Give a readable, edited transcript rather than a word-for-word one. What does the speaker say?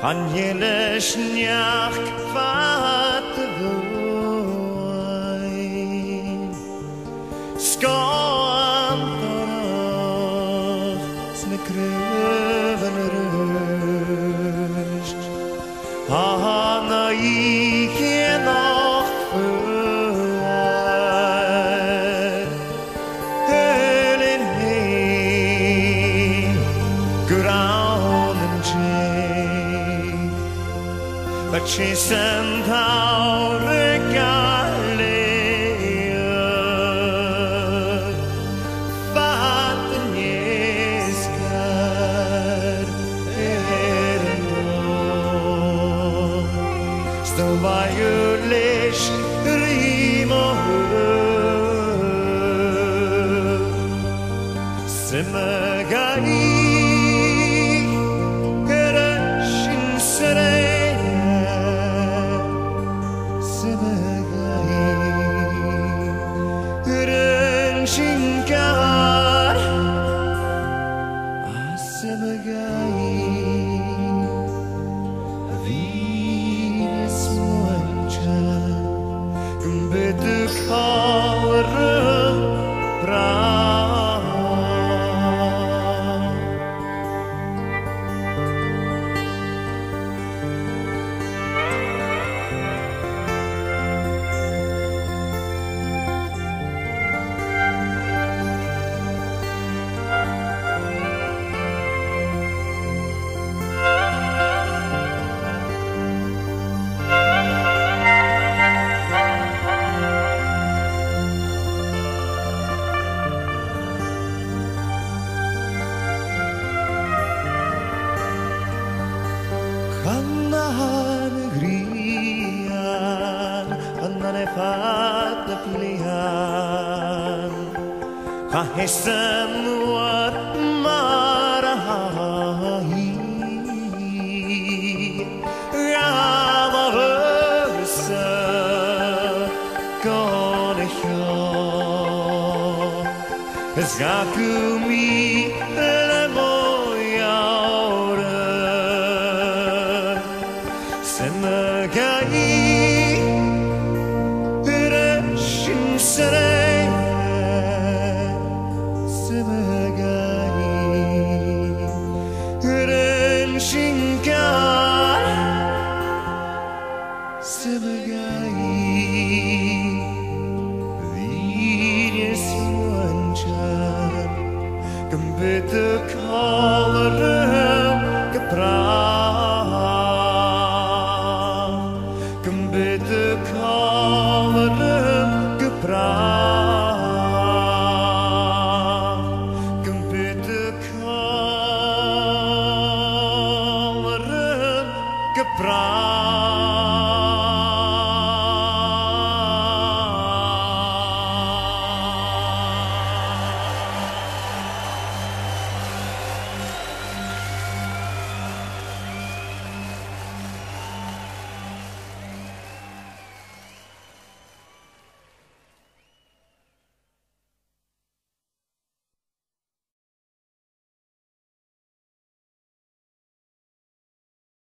an jene snjach kvat voin skan sne kröven röst ana ikke nok før hølen hei granen tjei but she's and how Sto by your leash, rimo Simagai Gerashin Sereya Simagai Gerashin Kar Simagai Bitte kallere bra Kannahan grian Kannane fatta plian Kahesen war marahi Rama versa Gone hyo Zakumi Simagai Gerashin Sereya Simagai Gerashin Kar Simagai Virjes Wanchan Gambete Kallere Gepra Bitte kallere gepra Bitte kallere gepra